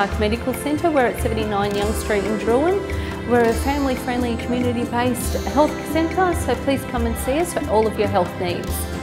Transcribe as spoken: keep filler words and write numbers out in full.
Park Medical Centre. We're at seventy-nine Young Street in Drouin. We're a family-friendly, community-based health centre, so please come and see us for all of your health needs.